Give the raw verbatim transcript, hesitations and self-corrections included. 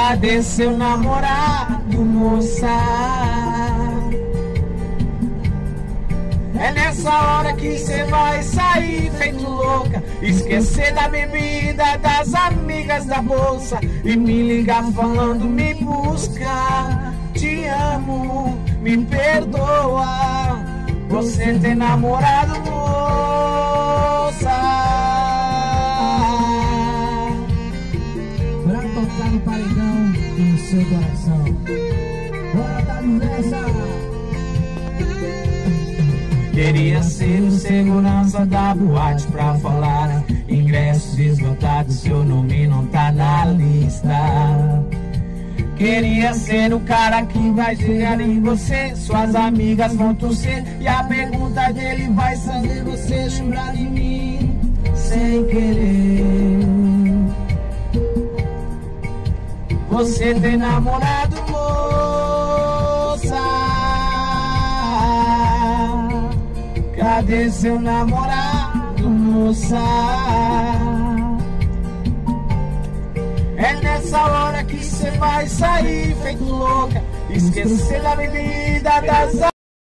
Cadê seu namorado, moça? É nessa hora que cê vai sair feito louca, esquecer da bebida, das amigas da bolsa e me ligar falando me busca. Te amo, me perdoa, você tem namorado, moça. Pra tocar no paredão e no seu coração. Bora, tá nessa. Queria ser o segurança da boate pra falar ingressos esgotados, seu nome não tá na lista. Queria ser o cara que vai chegar em você, suas amigas vão torcer e a pergunta dele vai fazer você chorar de mim sem querer. Você tem namorado, moça? Cadê seu namorado, moça? É nessa hora que cê vai sair feito louca, esquecer da bebida, das